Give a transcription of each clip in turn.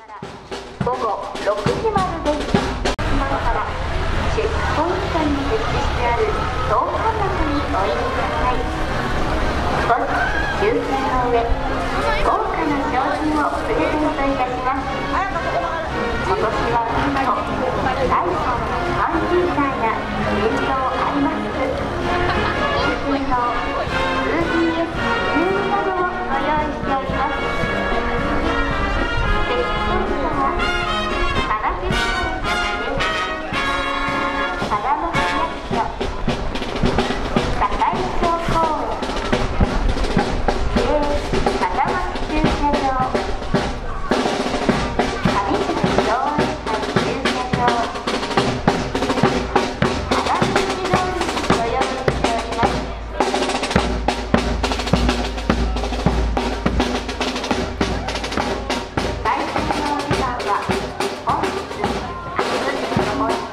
午後6時までです。今からチェックポイントに設置してある等間幕にお入りください。本日抽選の上、豪華な商品をプレゼントいたします。今年は他にもライフコンピューターや電動アイマスク、任天堂 2DS 12などをご用意しております。チェックポイントは金フェスタです。金の市役所、堺町公園、金町駐車場、上水道園祭駐車場、花道通りにご用意しております。最初のお時間は本日明日ともに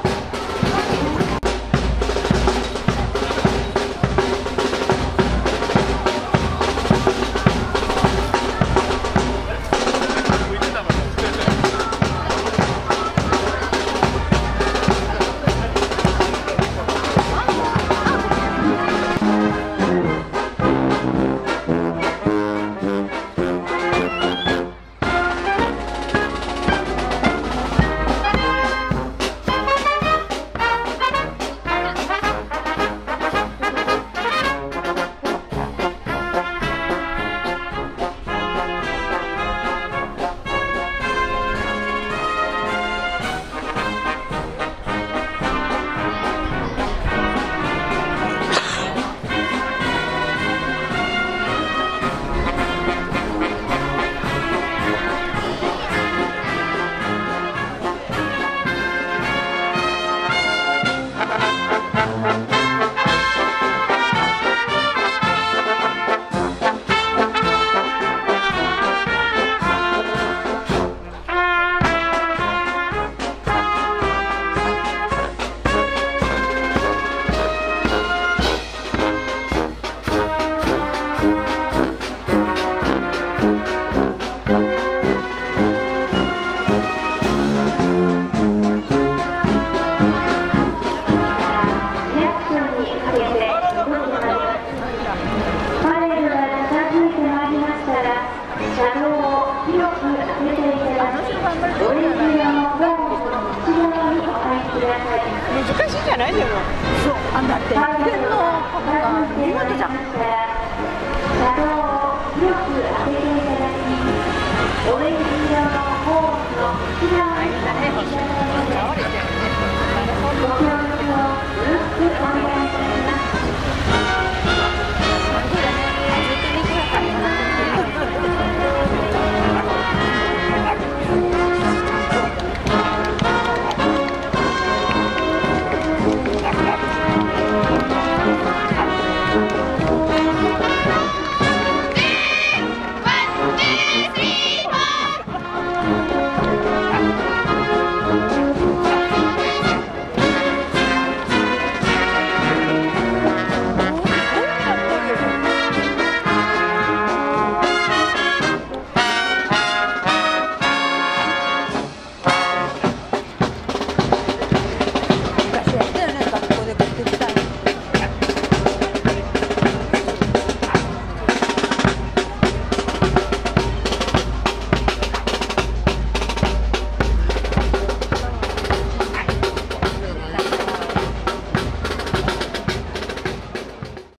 難しいじゃないでも。そう、だって天皇パパが見事じゃん。